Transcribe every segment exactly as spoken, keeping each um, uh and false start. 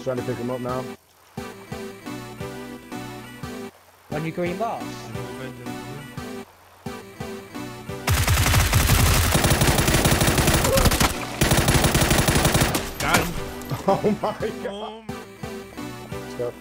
trying to pick him up now. On your green box. Got him. Oh my god. Let's go.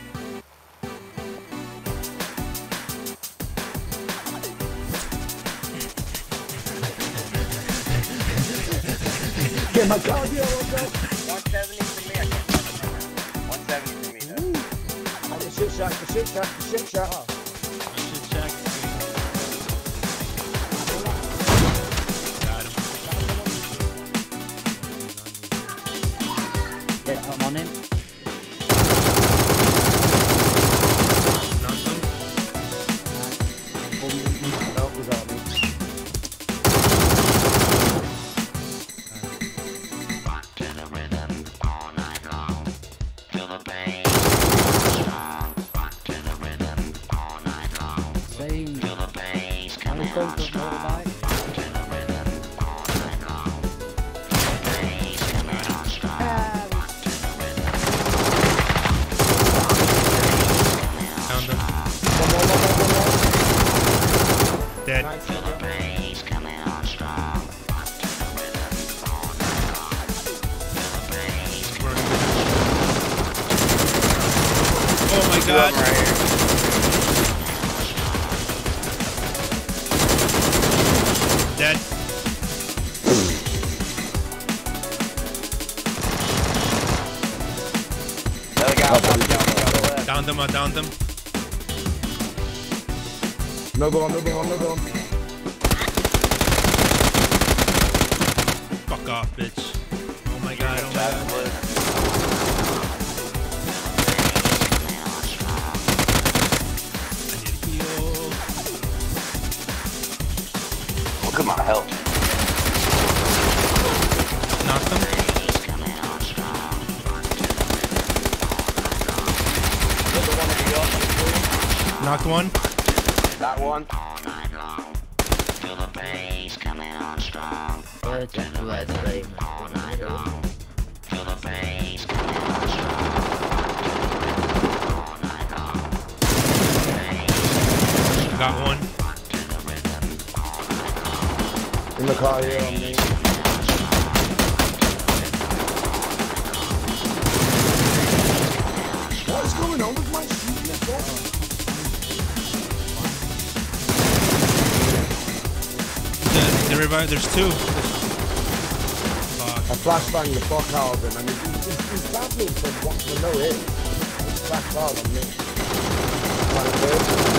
Get my car here, let's go. one seventy for me, I can't one seventy for me, though. I'm the shit shack, the shit shack, the shit shack. Oh. Shit shack. Got him. Yeah, I'm on him. Knocked him. No, without me. Same. Feel the bass coming on strong. Rock to the rhythm all night long. Feel the bass coming on strong. Rock to the rhythm. Found him. Dead. Feel the bass coming on strong. Rock to the rhythm all night long. Feel the bass coming on strong. Oh my god. Right here. Dead. Another guy up on the left. Downed him, I downed him. No go on, no go on, no go on. Fuck off, bitch. Oh my god, oh my god. I need a heal. Look at my health. Knocked him. Knocked one. That one. Feel the bass coming on strong. Rock to the rhythm all night long. Feel the bass coming on strong. All night long. Got one. In the car here on me. What is going on with my shooting? There's, there revive, there's two. Fuck. I flashbanged the fuck out of him and he's, he's, he's battling for, what, for no hit. He's flash hard on me.